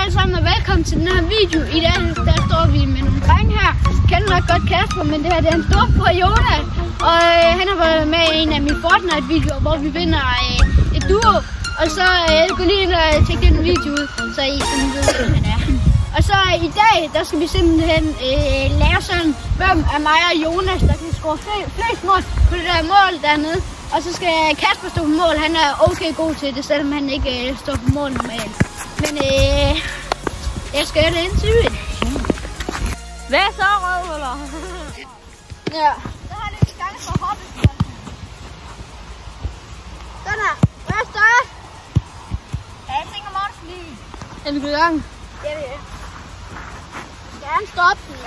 alle sammen og velkommen til den her video. I dag der står vi med nogle drenge her. Jeg kender nok godt Kasper, men det her det er en stor bror Jonas. Og han har været med i en af mine Fortnite-videoer, hvor vi vinder et duo. Og så gå lige ind og tjekke den video ud, så I sådan ved, hvem han er. Og så i dag, der skal vi simpelthen lave sådan, hvem af mig og Jonas, der kan score flest mål på det der mål dernede. Og så skal Kasper stå på mål. Han er okay god til det, selvom han ikke står på mål normalt. Men jeg skal gøre det indtil vi. Hvad så, rødhuller? Ja. Så har jeg lidt gang for hoppe. Sådan her. Hvad er større? Ja, jeg tænker Morten lige. Er vi gået i gang? Ja, det er. Gerne stoppe den.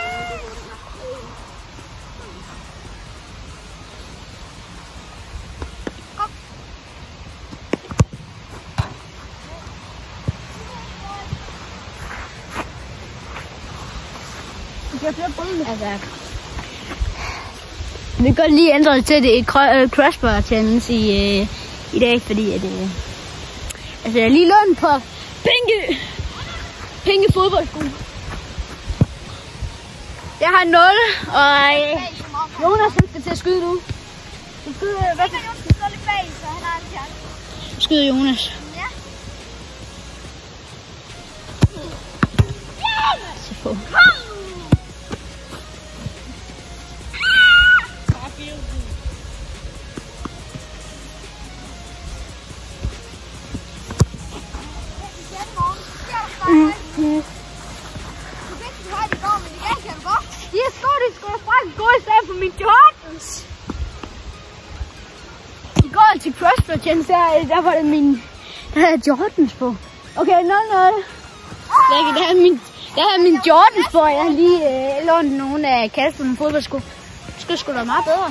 Altså, vi kan godt lige ændre det til det et Crash Bar Challenge i dag, fordi at altså jeg er lige lånt på Pinke fodboldsko. Jeg har 0, og Jonas skal til at skyde nu. Du skyder, hvad? Jonas skal stå lidt bag, så han har en chance. Skyder Jonas. Ja. Så få. På min Jordans. I går til Crash Bar Challenge, der var det der havde Jordans på. Okay, 0-0. Der er min Jordans på, jeg har lige lånt nogle af Kasper med fodboldsko. Det skulle sgu da meget bedre.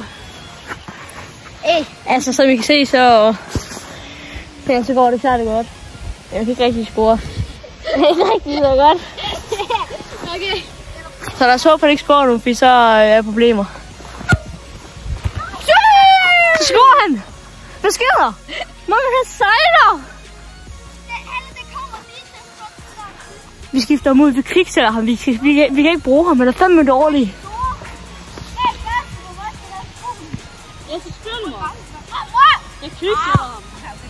Altså, så vi kan se, så går det klart godt. Jeg kan ikke rigtig score. Det er ikke rigtig så godt. Okay. Så der er så på, at det ikke scorer nu, fordi så er problemer. Så scorer han! Hvad sker der? Mamma, han sejler! Vi skifter ham ud, vi kviksætter ham. Vi kan ikke bruge ham, men der er 5 minutter årligt. Jeg skal spille mig. Jeg kviksætter ham.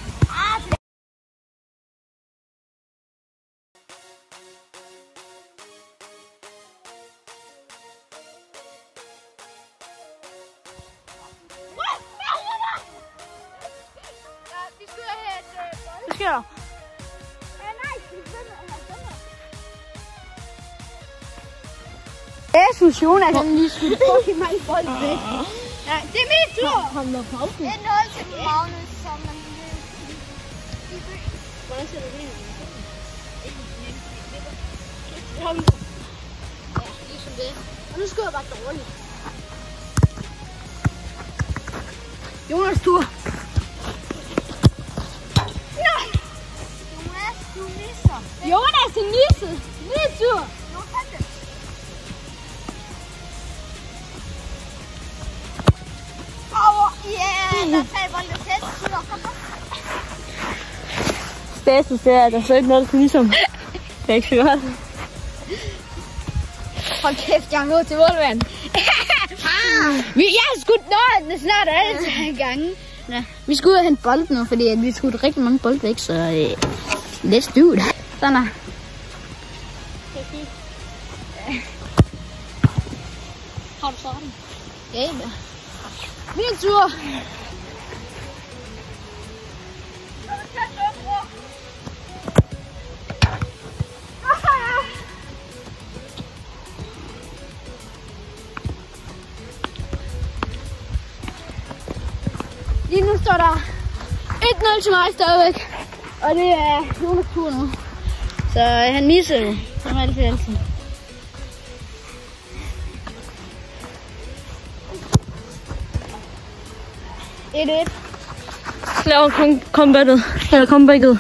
Hvad sker der? Jesus, Jonas, han lige skulle fucking mange bolde væk. Ja, det er min tur! Hold da pausen. Det er 0 til Magnus, som man Hvordan ser du det? Ja, ligesom det. Og nu skal jeg bare dårligt. Jonas tur. Jonas, du misser. Jonas, det missede. Min tur. Ja, der tager bolden tæt. Status er, at der så ikke noget til ligesom. Det er ikke så godt. Hold kæft, jeg er nået til målvand. Jeg har skudt noget snart alle gange. Ja. Vi skal ud og hente bolden nu, fordi vi skudt rigtig mange bolde væk, så let's do it. Sådan her. Har du sådan? Ja, min tur. Lige nu står der 1-0 til mig stadigvæk. Og det er Jonas tur nu. Så han misser det, som altid. 1-1. Laver comebacket. Eller comebacket.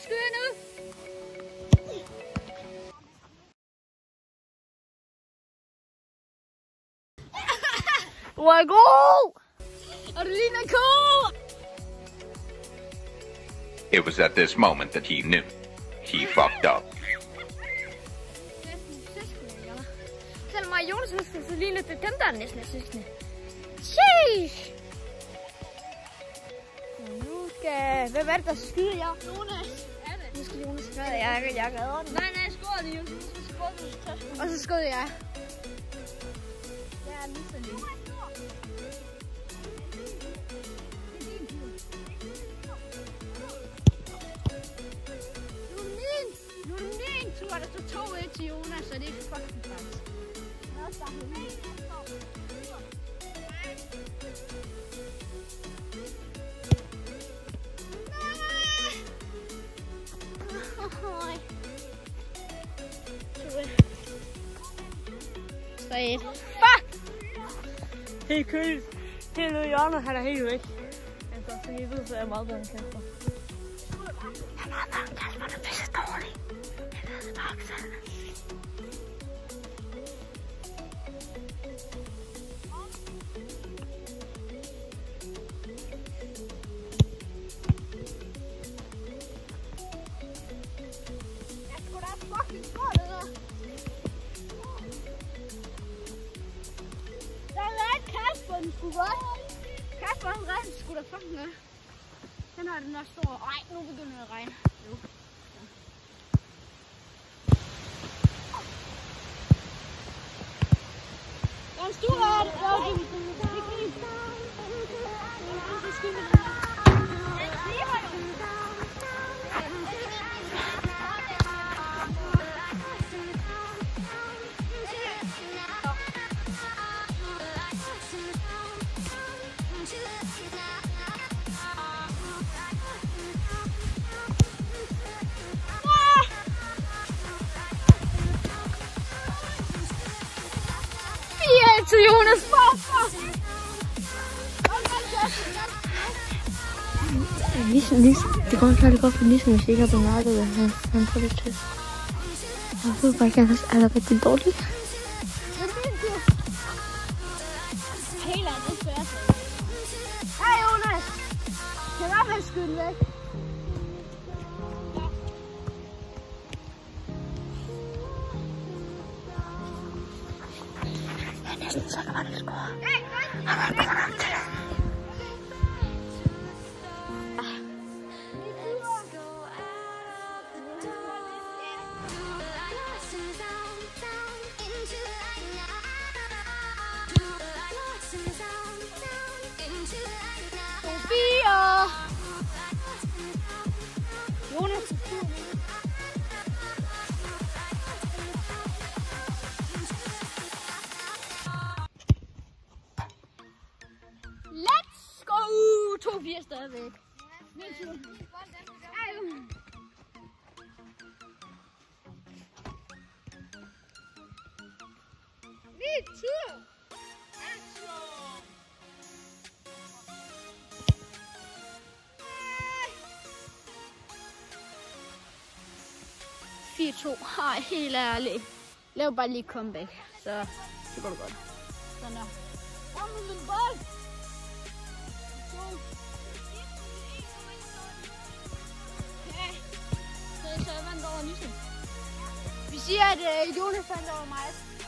skyder nu. Du er god! Og du ligner ko. It was at this moment that he knew. He fucked up. Selvom mig og Jonas søskende, så ligner det dem, der er næsten er søskende. Sheesh! Nu skal... Hvem er det, der skal skyde jer? Jonas. Nu skal Jonas skyde. Jeg glæder den. Nej, skål det, Jonas. Du skal skåle, du skal skåle. Og så skød jeg. Jeg er lige så lige. Nu er det min tur, der står 2-1 til Jonas, så det er fucking faktisk. Fuck! Helt køligt. Helt ude i hjørnet, han er helt væk. Altså, så I ved, så er jeg meget bedre end Kasper. Jeg er meget bedre end Kasper, der er pisse dårlig. Jeg ved det bare ikke selv. Kasper, han regner sgu da fucking af. Den har den også stor. Ej, nu begynder det at regne. Jo. Der er en stor ret. Til Jonas. Det går klart godt for Nissen, hvis I ikke har bemærket, at han får det til. Jeg ved bare ikke, at han er rigtig dårlig. Helt af det svært. Hej Jonas. Kan du have skylden væk? Så kan man score. Han er god nok til det. Sofia! Jonas. Let's go! 2-4 stadigvæk. Min tur. Min tur! 4-2. Ej, helt ærligt. Lav bare lige comeback, så det går det godt. Sådan der. Kom med den bold! Så jeg vandt over Nissen. Vi siger, at Jonas vandt over mig.